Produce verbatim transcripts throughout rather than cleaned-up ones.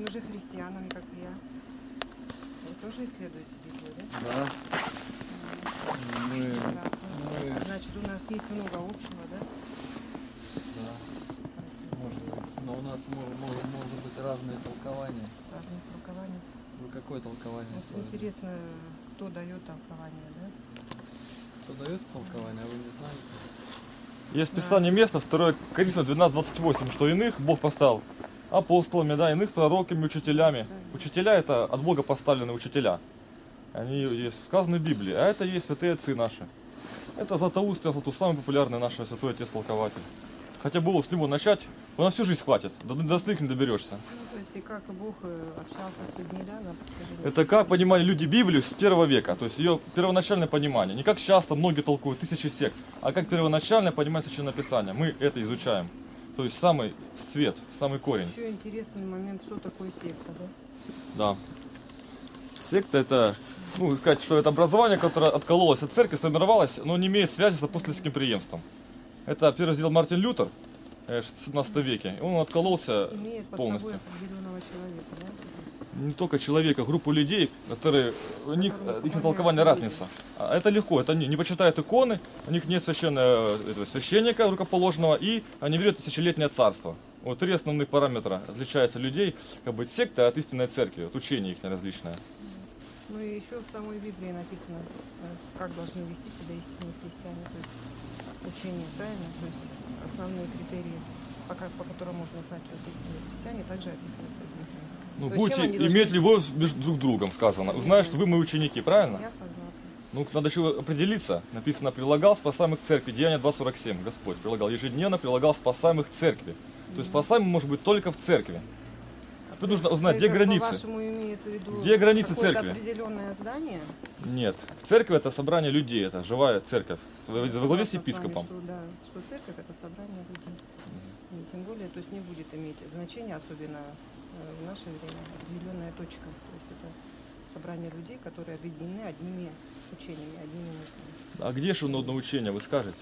же христианами, как и я. Вы тоже исследуете Библию, да? Да. Мы, мы... Значит, у нас есть много общего, да? Да. Может быть. Но у нас может, может, может быть разные толкования. Разные толкования. Вы какое толкование? Вот интересно, кто дает толкование, да? Кто дает толкование, а вы не знаете? Есть в Писании место, второе Коринфянам двенадцать двадцать восемь, что иных Бог поставил апостолами, да, иных пророками, учителями. Учителя — это от Бога поставленные учителя. Они есть сказаны в Библии, а это есть святые отцы наши. Это Златоуст, Златоуст, самый популярный наш святой отец-толкователь. Хотя было с него начать, у нас всю жизнь хватит, до, до остальных не доберешься. Ну, то есть и как Бог общался с людьми, да? На протяжении... Это как понимали люди Библию с первого века, то есть ее первоначальное понимание. Не как часто многие толкуют, тысячи сект, а как первоначальное понимание Священного Писания. Мы это изучаем. То есть самый цвет, самый корень. Еще интересный момент, что такое секта, да? Да. Секта — это, ну, сказать, что это образование, которое откололось от церкви, сформировалось, но не имеет связи с апостольским преемством. Это первый сделал Мартин Лютер в семнадцатом веке, и он откололся имеет под полностью. собой определенного человека, да? Не только человека, группу людей, которые, у них, их толкование разница. А это легко, это они не почитают иконы, у них нет священного, этого, священника рукоположенного, и они верят в тысячелетнее царство. Вот три основных параметра отличаются людей, как бы секта от истинной церкви, от учения их различное. Ну и еще в самой Библии написано, как должны вести себя истинные христиане, то есть учение, правильно? То есть основные критерии, по, по которым можно узнать, что это истинные христиане, также описаны в Библии. Ну, будете иметь должны... любовь между друг другом, сказано. Узнаешь, что вы мои ученики, правильно? Я согласна. Ну, надо еще определиться. Написано, прилагал спасаемых к церкви. Деяние два сорок семь. Господь прилагал ежедневно, прилагал спасаемых к церкви. Mm-hmm. То есть спасаемый может быть только в церкви. Теперь а нужно узнать, где границы. По-вашему, имеет в виду где границы церкви? Определенное здание? Нет. Церковь — это собрание людей, это живая церковь. Во главе с епископом. Что, да, что церковь — это собрание людей. Mm-hmm. И тем более, то есть не будет иметь значения, особенно в наше время, определенная точка. То есть это собрание людей, которые объединены одними учениями, одними мыслями. А где же одно учение, вы скажете?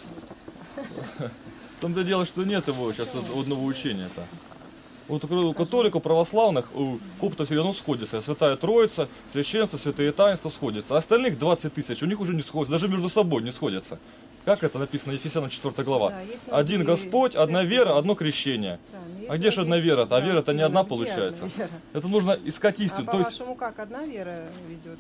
В том-то дело, что нет его сейчас одного учения-то. Вот у католиков, православных, у коптов все равно сходится. Святая Троица, священство, святые таинства сходятся. А остальных двадцать тысяч у них уже не сходятся, даже между собой не сходятся. Как это написано в Ефесянам четвёртая глава? Да, один Господь, одна вера, одно крещение. Да, а где же одна вера-то? А вера-то не одна получается. Одна это нужно искать истину. А по-вашему, как одна вера ведет?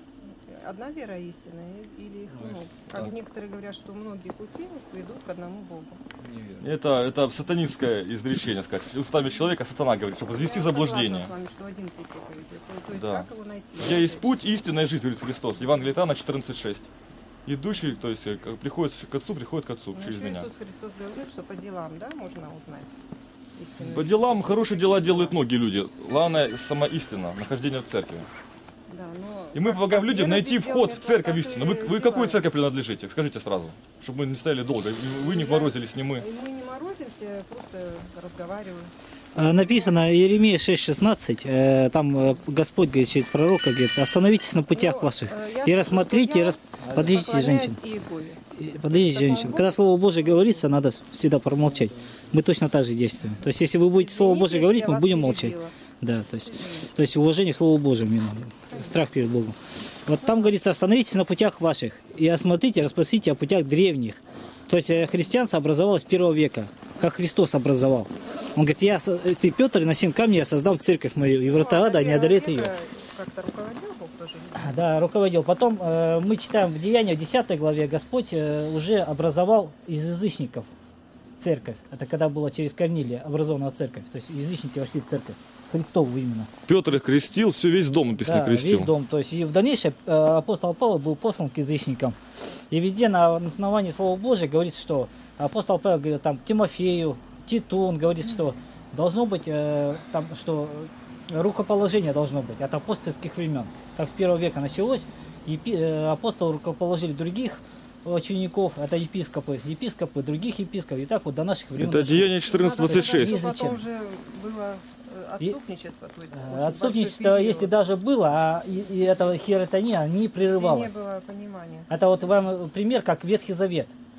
Одна вера истинная? Или, ну, как да. некоторые говорят, что многие пути ведут к одному Богу? Это, это сатанинское изречение, сказать. Устами человека сатана говорит, чтобы ввести в заблуждение. Я согласна с вами, что один путь только ведет. То есть да. как его найти? Я есть путь, истинная жизнь, говорит Христос. Евангелие от Иоанна четырнадцать шесть. Идущий, то есть приходит к Отцу, приходит к Отцу но через меня. Иисус Христос говорит, что по делам, да, можно узнать истину. По делам хорошие дела делают многие люди. Главное, сама истина, нахождение в церкви. Да, но и мы помогаем людям найти вход в церковь истину. Вы, вы какой церковь принадлежите? Скажите сразу, чтобы мы не стояли долго. Вы не морозились, не мы. Мы не морозимся, просто разговариваем. Написано Иеремия шесть шестнадцать, там Господь говорит через пророка, говорит, остановитесь на путях но, ваших и рассмотрите, и рас... подождите, женщин. Подождите, женщин. Когда Слово Божие говорится, надо всегда промолчать. Мы точно так же действуем. То есть, если вы будете Слово Божие говорить, мы будем молчать. Да, то есть, то есть уважение к Слову Божьему, страх перед Богом. Вот там говорится, остановитесь на путях ваших и осмотрите, расспросите о путях древних. То есть христианство образовалось с первого века, как Христос образовал. Он говорит, я, ты, Петр, на семь камней я создам церковь мою, и врата ада не одолеют ее. Как-то руководил Бог тоже? Да, руководил. Потом э, мы читаем в Деяниях, в десятой главе, Господь э, уже образовал из язычников церковь. Это когда было через Корнилия образована церковь. То есть язычники вошли в церковь. Христову именно. Петр их крестил, все, весь дом написано да, крестил. Весь дом. То есть и в дальнейшем э, апостол Павел был послан к язычникам. И везде на основании Слова Божия говорится, что апостол Павел говорит там Тимофею, Титу, он говорит, что должно быть, э, там, что рукоположение должно быть от апостольских времен. Так с первого века началось. Епи, э, апостолы рукоположили других учеников, это епископы, епископы, других епископов. И так вот до наших времен. Это Деяние четырнадцать двадцать шесть. Потом уже было отступничество. То есть отступничество, если даже было, а и, и этого хиротония не прерывалось. И не было понимания. Это вот вам пример, как Ветхий Завет.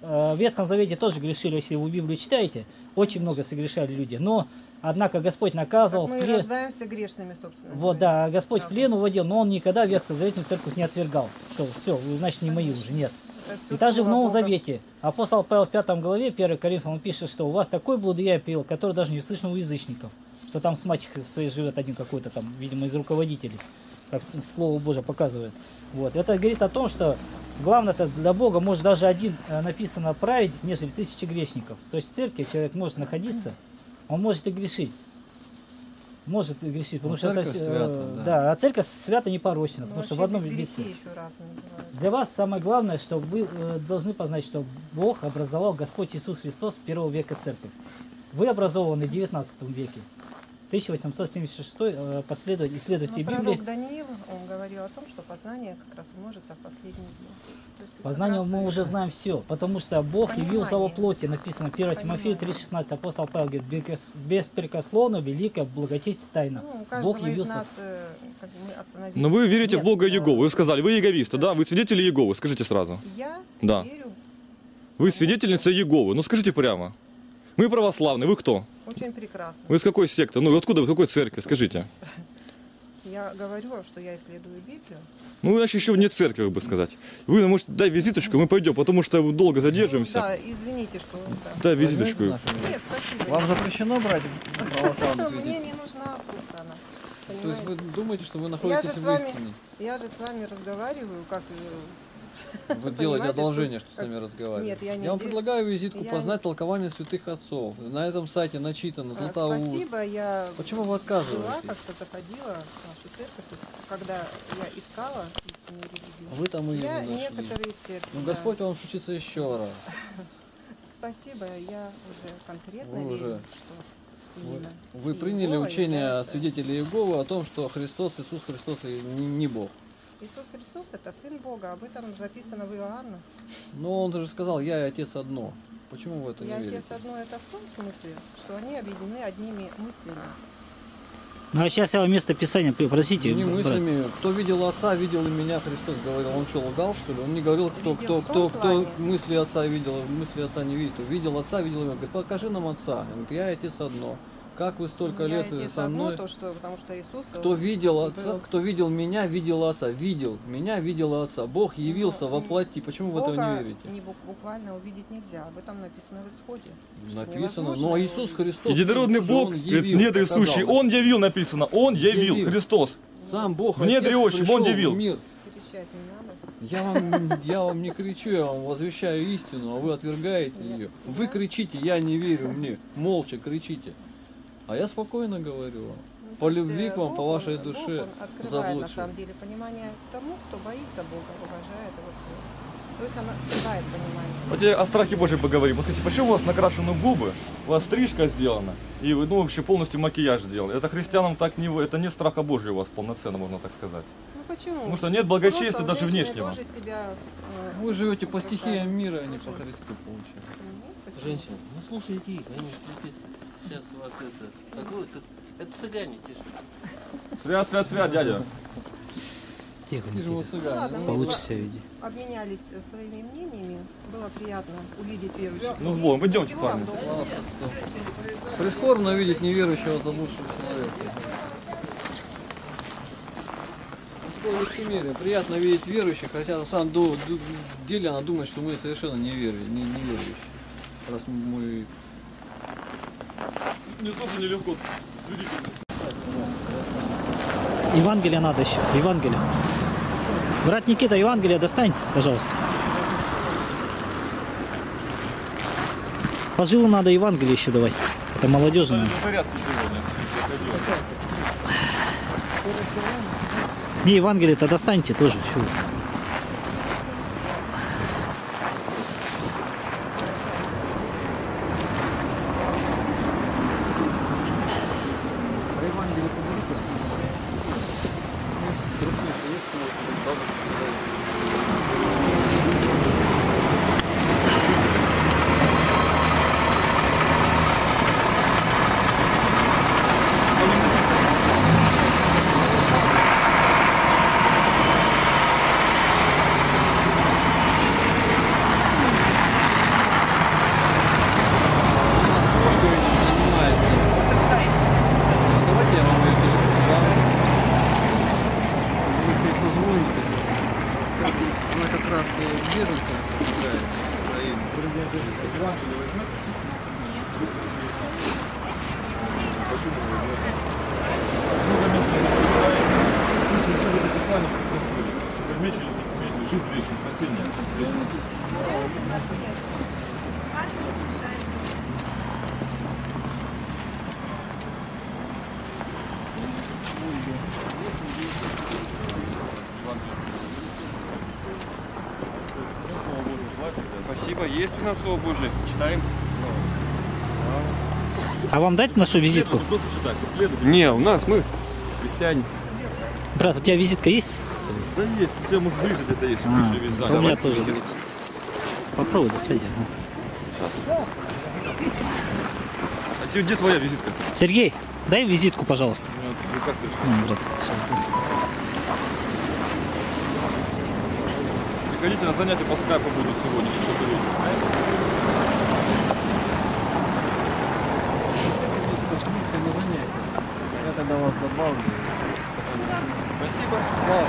э, в Ветхом Завете тоже грешили, если вы Библию читаете, очень много согрешали люди. Но, однако, Господь наказывал. Мы в плен... рождаемся грешными, собственно. Вот, да, Господь в плен уводил, но Он никогда Ветхозаветную церковь не отвергал. Что, все, вы, значит, не мои уже, нет. И также в Новом Завете апостол Павел в пятой главе, первой Коринфянам, он пишет, что у вас такой блуд я пил, который даже не слышно у язычников. Что там с мачехой своей живет один какой-то там, видимо, из руководителей, как Слово Божие показывает. Вот. Это говорит о том, что главное-то для Бога может даже один написано праведник, нежели тысячи грешников. То есть в церкви человек может находиться, он может и грешить. Может и грешить, потому ну, что это, свято, да. да. да, а церковь свято непорочна, Ну, потому что в одном лице. Для вас самое главное, что вы э, должны познать, что Бог образовал Господь Иисус Христос в первого века церковь. Вы образованы в девятнадцатом веке. тысяча восемьсот семьдесят шестой э, последователь, исследователь Но Библии. пророк Даниил, он говорил о том, что познание как раз умножится в последние дни. То есть Познание как раз мы и- уже знаем все, потому что Бог Понимание. явился во плоти, написано первое Тимофею три шестнадцать, апостол Павел говорит, «Бекос- беспрекословно, великая, благочестие тайна». Ну, у Бог каждого из явился. нас, э, как бы мы остановились. Но вы верите Нет, в Бога э, Иеговы. Вы сказали, вы иеговисты, да? Вы свидетели Иеговы, скажите сразу. Я Да. верю, Вы свидетельница Иеговы. Ну скажите прямо. Мы православные, вы кто? очень прекрасно. Вы из какой секты? Ну откуда вы, из какой церкви? Скажите. Я говорю, что я исследую Библию. Ну, значит, еще вне церкви, как бы сказать. Вы, может, дай визиточку, мы пойдем, потому что долго задержимся. Да, извините, что... Да. Дай визиточку. Нет, спасибо. Вам запрещено брать православных Мне визит? не нужна просто она. То есть вы Понимаете? думаете, что вы Я находитесь же, с в вами, истине? я же с вами разговариваю, как... э, Вы делаете понимаете, одолжение, что, что- с нами разговариваете. Нет, я не вам де- предлагаю визитку я познать толкование святых отцов. На этом сайте начитано а, Златоуст. Спасибо, я Почему вы была, отказываетесь? как-то заходила в нашу церковь, то есть, когда я искала истинную религию. Вы там ее Я не нашли. некоторые церкви, Ну, да. Господь вам учится еще раз. Спасибо, я уже конкретно Вы верю, уже- что Вы, именно вы приняли Иегова учение является- свидетелей Иеговы о том, что Христос, Иисус Христос и не, не Бог. Иисус Христос это Сын Бога, об этом записано в Иоанна. Но Он же сказал, я и Отец одно. Почему вы это И не Отец верите? одно это в том смысле, что они объединены одними мыслями. Ну а сейчас я вам место Писания, при- простите, Не брат. мыслями. Кто видел Отца, видел и меня, Христос говорил. Он что, лгал, что ли? Он не говорил, кто, Видел кто, в кто, том кто плане. мысли Отца видел, мысли Отца не видит. Видел Отца, видел его. Говорит, покажи нам Отца. Он говорит, я и Отец одно. Как вы столько Я лет Отец со одно, мной? то, что, потому что Иисус... Кто он видел Отца, был- кто видел меня, видел Отца. Видел меня, видел Отца. Бог явился Ну, во плоти. Почему вы в это Бога не верите? не бу- буквально увидеть нельзя, об этом написано в Исходе. Написано, невозможно но его Иисус увидеть. Христос. Единородный тоже Бог, Он говорит, явил, недре показал. сущий, Он явил, написано. Он явил, Явил. Христос. Сам Бог В недре Отец отчим, Он пришел в явил. мир. Кричать не надо. Я вам, я вам не кричу, я вам возвещаю истину, а вы отвергаете ее. Вы кричите, я не верю мне, молча кричите. А я спокойно говорю вам. Ну, По то есть, любви э, к вам, Бог, по вашей он- душе, Бог, он открывает на заблудшим. самом деле понимание тому, кто боится Бога, уважает его слово. То есть она открывает понимание. Вот теперь о страхе Божьем поговорим. Вот скажите, почему у вас накрашены губы, у вас стрижка сделана, и вы, ну, вообще полностью макияж сделан? Это христианам так не, это не страха Божьего у вас полноценно, можно так сказать. Ну почему? Потому что нет благочестия Просто даже женщины внешнего. тоже себя, э, Вы живете по украшают. стихиям мира, а не Тоже. по Христу, получается. Ну, почему? Женщина, ну слушайте их, они сейчас у вас это, какой это, это цыгане те же. Свят, свят, свят, дядя. Тихо, Ты же вот Никита. цыгане. Ладно, ну, мы Получше два- себя веди. обменялись э, своими мнениями. Было приятно увидеть верующих. Ну, с Богом, идемте, Всего вам парни. доброго. ладно, что. Прискорбно видеть неверующего заблудшего человека. Такое лицемерие. Приятно видеть верующих, хотя на самом ду- ду- деле она думает, что мы совершенно не, верю, не, не верующие. Раз мы Мне тоже нелегко свидетельствовать. Евангелие надо еще, Евангелие. Брат Никита, Евангелие достань, пожалуйста. По жилу надо Евангелие еще давать. Это молодежи надо. На зарядке сегодня. Не, Евангелие-то достаньте тоже. Чего? Квартиру возьмете? Почему вы возьмете? Много места не хватает. Если вы это писали, возьмите жизнь вечную, спасение. Спасибо, есть у нас Слово Божие, читаем. А вам дать нашу визитку? Просто читать, исследовать. Не, у нас мы христиане. Брат, у тебя визитка есть? Да есть, у тебя может ближе где-то есть, А, выше весь то зал. у меня тоже. Попробуй достать. А где, где твоя визитка? Сергей, дай визитку, пожалуйста. Ну, ну, как ты? Ну, брат, сейчас здесь. Приходите на занятия по скайпу буду сегодня, сейчас увидите. Я тогда вас добавлю. Спасибо. Слава.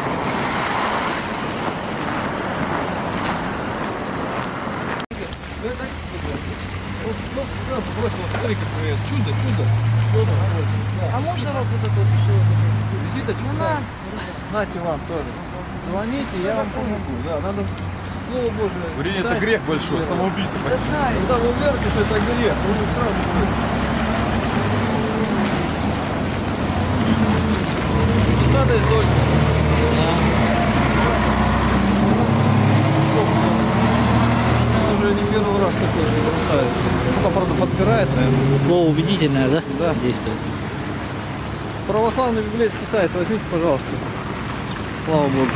Смотри, какое чудо, чудо. А можно вас вот это вот еще? Визиточка. Нате вам тоже. Звоните, я вам помогу. Да, надо Слово Божие. Время это читать. грех большой, самоубийство. Когда вы верите, что это грех, вы сразу Сада из Ольги. Уже не первый раз такое, что бросает. Ну, правда, подпирает, наверное. Слово убедительное, да? Да. Действует. Православный библейский сайт возьмите, пожалуйста. Слава Богу.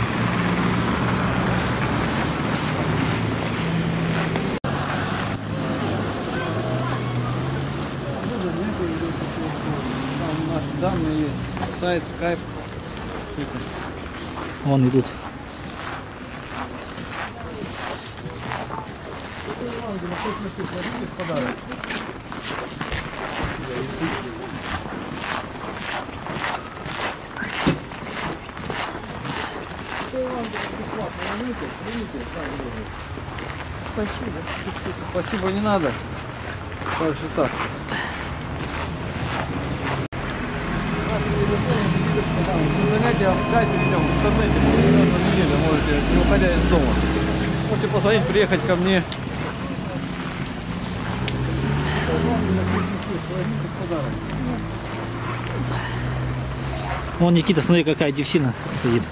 Там наши данные есть. Сайт, скайп. Вон идут. Спасибо. Спасибо не надо. Так же так. Занятия в скайпе ведем в интернете, на неделю можете, не уходя из дома. Можете позвонить, приехать ко мне. Вон, Никита, смотри, какая девчина стоит.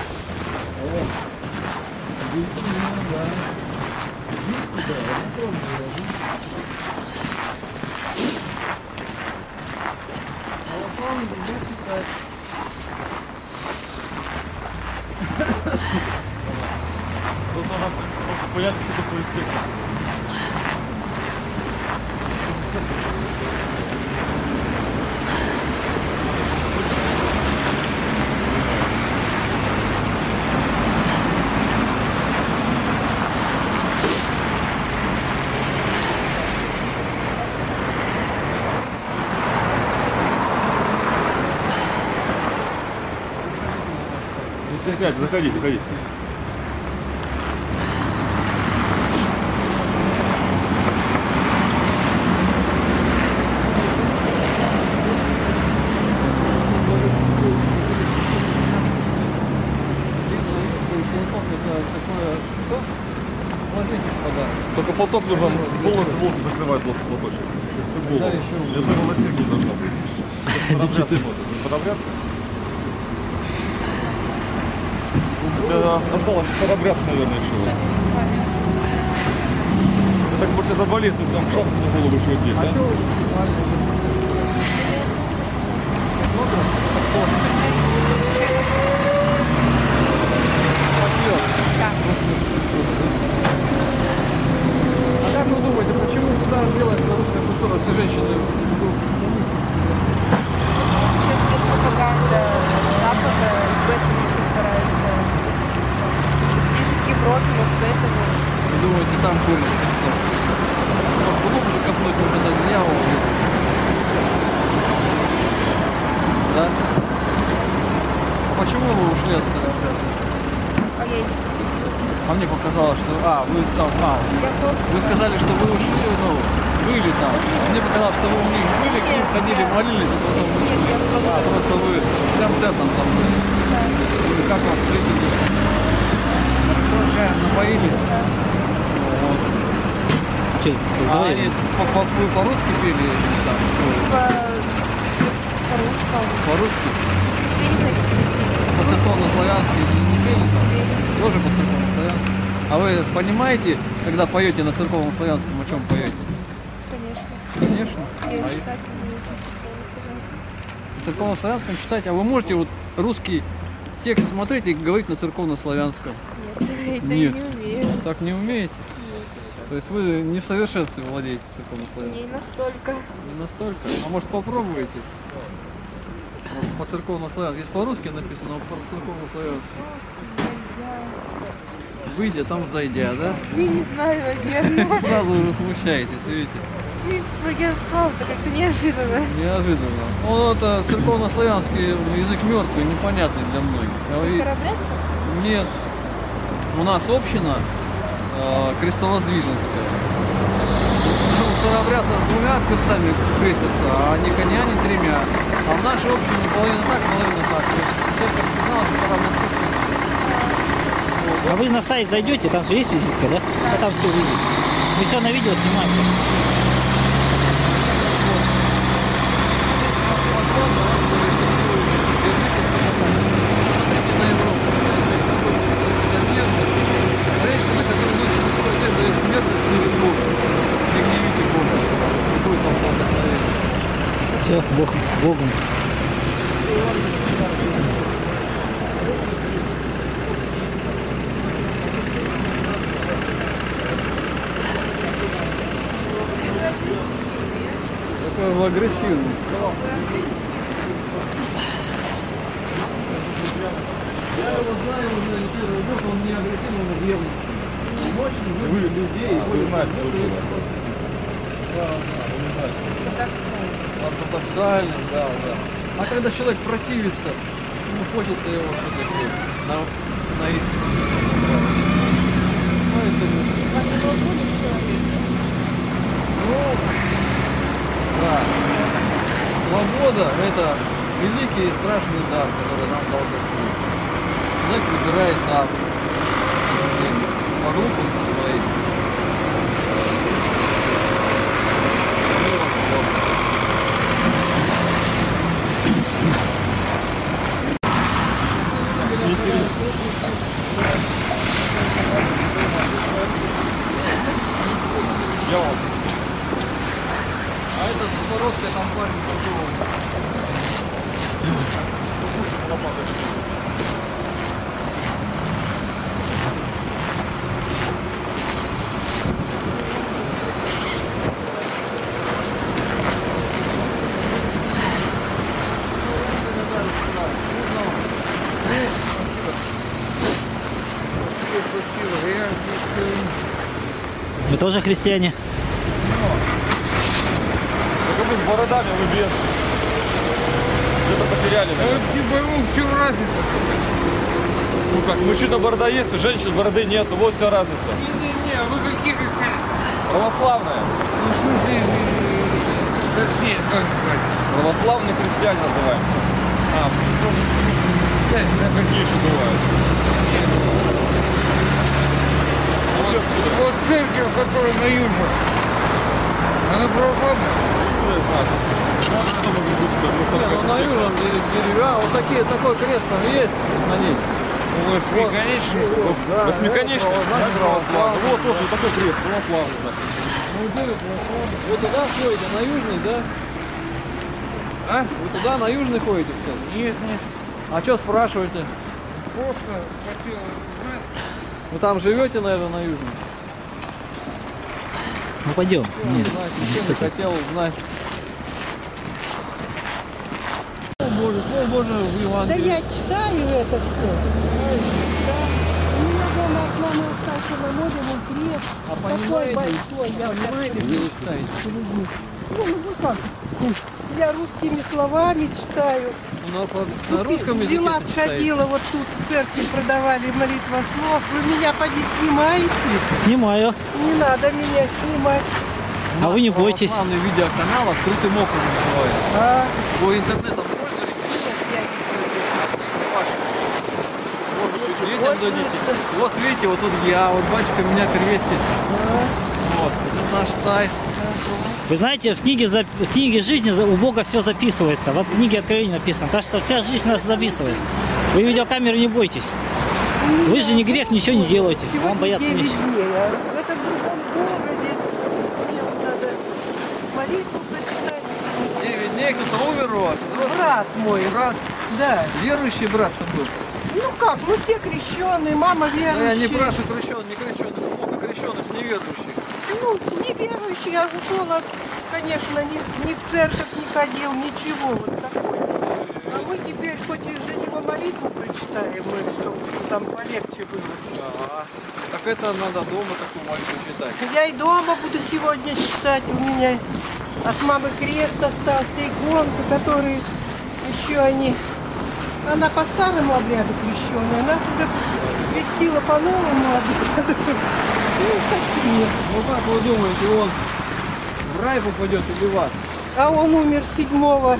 Тут надо просто понять, что такое секта. Не стесняйтесь, заходите, заходите. Только платок нужен, полностью волосы закрывает платочек. Всю голову. Ни одной волосинки не должно быть. Подобряться можно. Подобряться? Это осталось подобряться, наверное, еще. Это так может заболеть, ну там шапку на голову еще одеть, да? А как вы думаете, почему туда делается русская культура, все женщины? Сейчас идет пропаганда Запада, и поэтому все стараются быть ближе к Европе, может, поэтому. Вы думаете, там корень? Глубже копнуть уже до дьявола. Да? А почему вы ушли от Старообрядца? А я не А мне показалось. сказала, что... А, вы там... А, Я просто... вы сказали, что вы ушли, ну, были там. Мне показалось, что вы у них были, к ним ходили, молились, и потом... Нет, я просто... А, просто вы с концертом там были. Да. И как вас встретили? Хорошо, чаем напоили? Да. Вот. Че, А они по- по- вы по-русски пели или там? По... По-русскому. По-русски? Воскресенье какие-то. По церковно-славянски не пели там? Тоже по церковно-славянски. А вы понимаете, когда поете на церковно-славянском, о чем поете? Конечно. Конечно. Я А читать умею по-славянски. на церковно-славянском читать, а вы можете вот русский текст смотреть и говорить на церковно-славянском? Нет, это Нет. я не умею. Так не умеете? Нет, еще. То есть вы не в совершенстве владеете церковно-славянским? Не настолько. Не настолько. А может попробуете? Вот по церковно-славянски. Здесь по-русски написано, а по церковно-славянски. Иисус, зайдя. Выйдя, там зайдя, да? Я не знаю, наверное. Сразу уже смущаетесь, видите? Я правда как-то неожиданно. Неожиданно. Ну, это церковно-славянский язык мертвый, непонятный для многих. А Вы вы- старобрядцы? Нет. У нас община э, крестовоздвиженская. Ну, старобрядцы с двумя крестами крестятся, а никоняне тремя. А в нашей общине половина так, половина так. То есть церковь призналась, старобрядцы. А вы на сайт зайдете, там же есть визитка, да? А там все видите. Вы все на видео снимаете. Женщина, которая носит мужской одежду, дает смертность перед Богом. Не гневите Бога. Не будет вам благословения. Все, Бог, Богом. Какой вы агрессивный. Я его знаю уже не первый год, он не агрессивный, он ревностный. Он очень любит людей. Вы знаете, Ортодоксальный, да, да. А когда человек противится, ему хочется его все-таки на, на истину. Поэтому, ну, да. Свобода – это великий и страшный дар, который нам дал Господь. Человек выбирает нас по руку со своей. Я вам. А это Запорожская компания торговая. Вы тоже христиане? Только вы с бородами, вы без. Где-то потеряли. наверное. Не пойму, в чем разница? Ну как, мужчина борода есть, у женщин бороды нет. Вот вся разница. Не-не-не, а вы какие христиане? Православная. Ну, в смысле, э, точнее, как называется? Православные христиане называемся. А, просто христиане, да? Какие еще бывают? Вот, вот церковь, которая на Южном, она православная? Ну, я знаю. Ну, что могут быть, что мы Не, ну на южном деревья, вот такие, такой крест там есть на ней. Восьмиконечный. Да, Восьмиконечный? это православный. Православный. Вот тоже вот такой крест, православный. да. Ну, где вы православный? Вы туда ходите, на южный, да? А? Вы туда на южный ходите, кстати? Нет, нет. А что спрашиваете? Просто хотел узнать. Вы там живете, наверное, на южном? Ну пойдем. Нет. Знаете, чем я хотел узнать. Слово Божие, Слово Божие в Да Евангелии. я читаю это все. Да. У меня дома она от мамы остался на море, внутри. А Такой понимаете, большой. Я понимаете, что вы читаете? Ну, ну как? Я русскими словами читаю. На, по- на русском языке Взяла, ты читаете? сходила, вот тут в церкви продавали молитва слов. Вы меня поди снимаете? Снимаю. Не надо меня снимать. А вы не бойтесь. Главный видеоканал «Открытым оком» называется. А, Вы интернетом пользуетесь? Может быть, детям дадите? Вот видите, вот тут я, вот батюшка меня крестит. Вот, это наш сайт. Вы знаете, в книге, за- в книге жизни за- у Бога все записывается. Вот в книге Откровения написано. Так что вся жизнь наша записывается. Вы видеокамеры не бойтесь. Вы же не грех, ничего не делаете. Вам бояться девять нечего. дней, а в этом другом городе. Мне вот надо молитву прочитать. девять дней кто-то умер у вас. Брат мой. Брат, Да. верующий брат что был. Ну как, мы все крещеные, мама верующая. Да я не спрашиваю крещеных, не крещеных, много крещеных, неверующих. Ну, не верующий, я школа, конечно, ни, ни в церковь не ходил, ничего вот такое. А мы теперь хоть из-за него молитву прочитаем, мы, чтобы там полегче было. А, так это надо дома такую молитву читать. Я и дома буду сегодня читать, у меня от мамы крест остался, иконка, которые еще они... Она по старому обряду крещеная, она уже крестила по новому обряду. Ну, такие. Ну как вы думаете, он в рай попадет или в ад? А он умер седьмого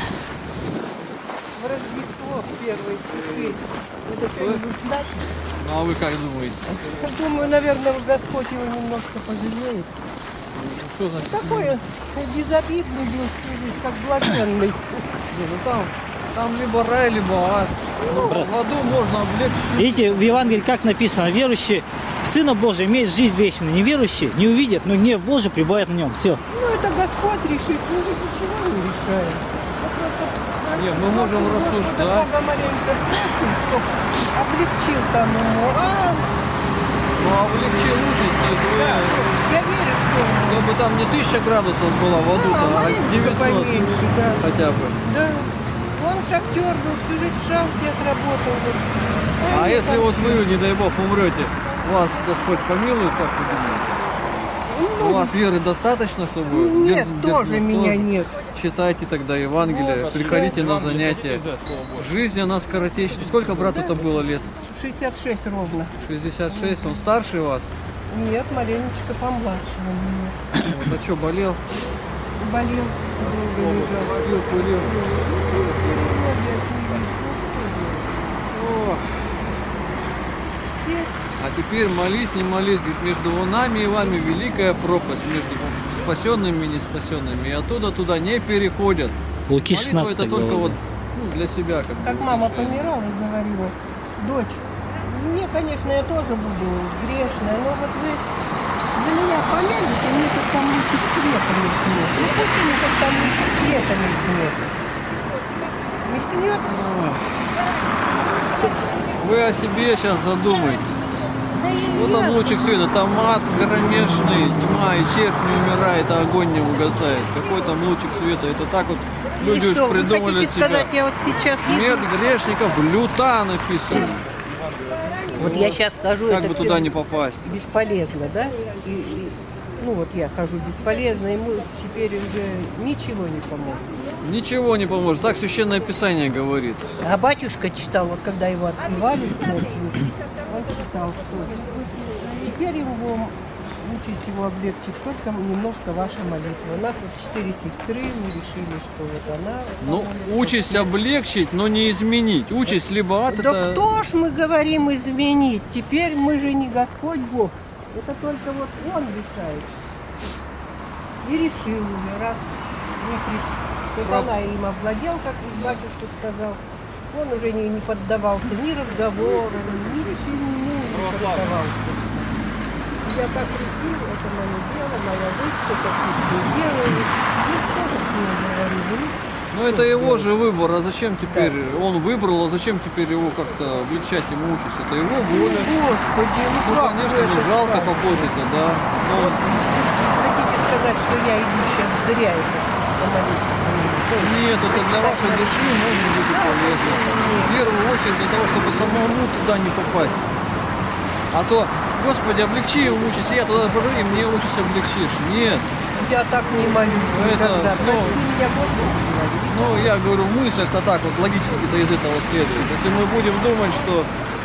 в Рождество, в первые часы. Это что-нибудь знать? Ну а вы как думаете? Думаю, наверное, Господь его немножко пожалеет. Что значит? Такой безобидный был, как блаженный. Не, ну там, там либо рай, либо ад. Ну, брат. в аду можно облегчить. Видите, в Евангелии как написано, верующий в Сына Божия имеет жизнь вечную. Неверующий не увидит, но гнев Божий пребывает на нем. Все. Ну, это Господь решит, мы же ничего не решаем. Нет, мы можем рассуждать. Бога маленько просим, чтоб облегчил там ему. А, Ну а облегчил участь, если вы, я верю, что ему. чтобы там не тысяча градусов было в аду, Да, а маленько девятьсот поменьше, да. хотя бы. Да. Он шахтер был, всю жизнь в шахте отработал. Вот. А я если там- вот вы, не дай бог, умрете, вас Господь помилует, как вы думаете? У вас веры достаточно, чтобы... Ну, Нет, дерз- тоже дерз- меня тоже нет. Читайте тогда Евангелие, приходите на занятия. Жизнь она скоротечна. Сколько брату-то было лет? шестьдесят шесть ровно. шестьдесят шесть, он старше вас? Нет, маленечко помладше он меня. Вот, а что, болел? Болел. Долго лежал. Курил, курил. Ох. Все А теперь молись, не молись, говорит, между нами и вами великая пропасть, между спасенными и неспасенными. И оттуда туда не переходят. Луки Молитва шестнадцать это только глава. вот ну, для себя. Как, Как бы, мама вот, решение. помирала и говорила, дочь, мне, конечно, я тоже буду грешная, но вот вы за меня помянете, мне как там лучик света мелькнет. Ну пусть мне как там лучик света мелькнет. Мелькнет? Вы о себе сейчас задумаетесь. Да и Вот я- там лучик света, там ад кромешный, тьма, и червь не умирает, а огонь не угасает. Какой там лучик света? Это так вот И люди что, уж вы придумали хотите себя. сказать, я вот сейчас еду? Смерть грешников люта написано. Вот я сейчас скажу, Как это бы всё туда не попасть. бесполезно, да? И- и, ну вот я хожу бесполезно, ему теперь уже ничего не поможет. Ничего не поможет. Так Священное Писание говорит. А батюшка читал, вот когда его отпевали в церкви, он читал, что теперь его участь его облегчит только немножко ваша молитва. У нас вот четыре сестры, мы решили, что вот она... Ну, участь облегчить, но не изменить. Участь либо ад, Да это... кто ж, мы говорим, изменить? Теперь мы же не Господь Бог. Это только вот Он решает. И решил уже, раз не при- сатана им овладел, как батюшка сказал, он уже не, не поддавался ни разговору, ни решению не поддавался. Я так решил, это мое дело, моя жизнь, что какие-то делаю. Ну, что же с ним говорили? Ну, это его же выбор. А зачем теперь... Он выбрал, а зачем теперь его как-то облегчать ему участь? Это его воля. Господи, ну, Ну, как конечно, вы ну, это жалко скажете? попозже-то, да. Но Вот хотите сказать, что я иду сейчас зря это помолиться? нет, это для вашей души может быть и полезно. В первую очередь для того, чтобы самому туда не попасть. А то, Господи, облегчи его мучайся, я туда пойду, и мне участь облегчишь. Нет. Я так не молюсь Это, никогда. ну, Прости меня, Господи, говорю. Ну, я говорю, мысль-то так вот логически-то из этого следует. Если мы будем думать, что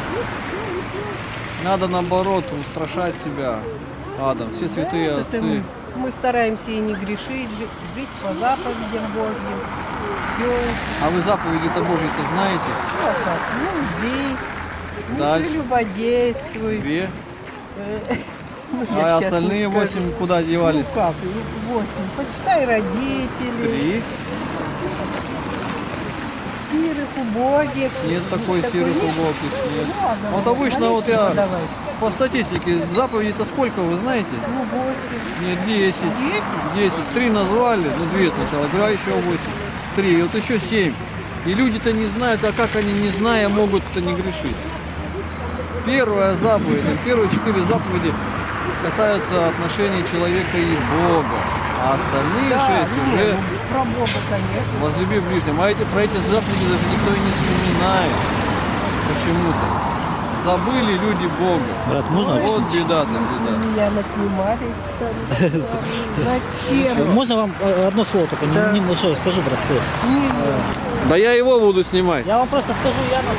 надо наоборот устрашать себя адом, все святые Это отцы. мы, мы стараемся и не грешить, жить, жить по заповедям Божьим. Все. А вы заповеди-то Божьи-то знаете? Ну, а как? Ну, бей, не Дальше. прелюбодействуй. Две. Э, ну, я А щас не остальные скажу. восемь куда девались? Ну как, ну, восемь. Почитай родителей, Три. сирых, убогих. Нет такой Такой серых нет? убогих, нет. Ну, ладно, Вот давай, обычно вот я молитву давай. по статистике заповедей-то сколько, вы знаете? Ну, восемь. Нет, десять. Десять? Десять. Три назвали, ну две сначала, я говорю, а еще восемь. Три, и вот еще семь. И люди-то не знают, а как они, не зная, могут-то не грешить. Первая заповедь, первые четыре заповеди касаются отношений человека и Бога. А остальные Да, шесть ну, уже ну, про Бога, конечно. возлюби ближнего. А эти, про эти заповеди даже никто и не вспоминает. Почему-то. Забыли люди Бога. Брат, можно Вот объяснить? беда-то, беда. Меня наснимали. Зачем? Можно вам э, одно слово только? Да. Не, не, что, скажу, брат, слово. Да я его буду снимать. Я вам просто скажу, я на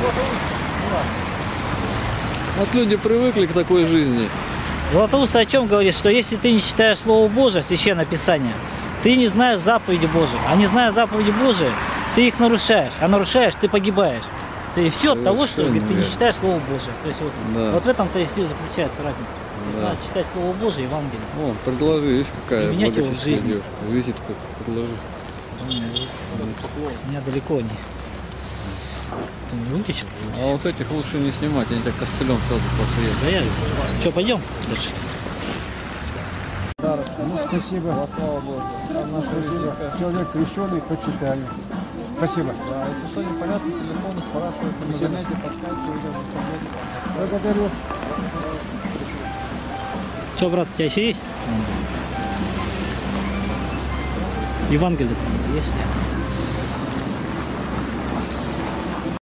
Вот люди привыкли к такой жизни. Златоуст о чем говорит, что если ты не читаешь Слово Божие, Священное Писание, ты не знаешь заповеди Божьи. А не зная заповеди Божьи, ты их нарушаешь. А нарушаешь, ты погибаешь. И все от того, что говорит, ты не читаешь Слово Божие. То есть вот, Да. вот в этом-то и все заключается разница. То есть Да. надо читать Слово Божие, Евангелие. О, предложи, видишь, какая Применять его в благочестивая жизни. девушка. Визитку предложи. У меня далеко не. Ты не выключил? А вот этих лучше не снимать, они тебя костылем сразу пошли. Да я. Что, пойдем дальше? Ну, спасибо. Спасибо. Человек крещеный, почитали. Спасибо. Да, если что непонятно, телефоны спрашивают, на занятия, по скайпу идем, в интернете. Благодарю. Что, брат, у тебя еще есть? Евангелие есть у тебя?